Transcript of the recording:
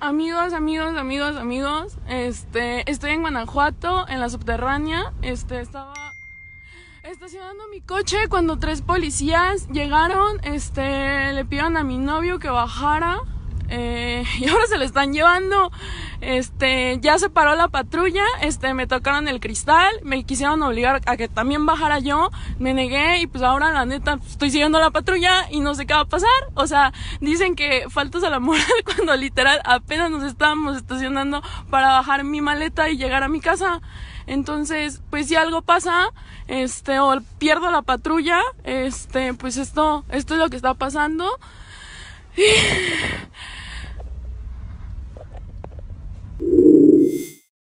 Amigos, estoy en Guanajuato, en la subterránea. Estaba estacionando mi coche cuando 3 policías llegaron, le pidieron a mi novio que bajara, y ahora se lo están llevando. Ya se paró la patrulla, me tocaron el cristal, me quisieron obligar a que también bajara yo, me negué y pues ahora la neta estoy siguiendo la patrulla y no sé qué va a pasar. O sea, dicen que faltas a la moral cuando literal apenas nos estábamos estacionando para bajar mi maleta y llegar a mi casa. Entonces, pues si algo pasa, o pierdo la patrulla, pues esto es lo que está pasando.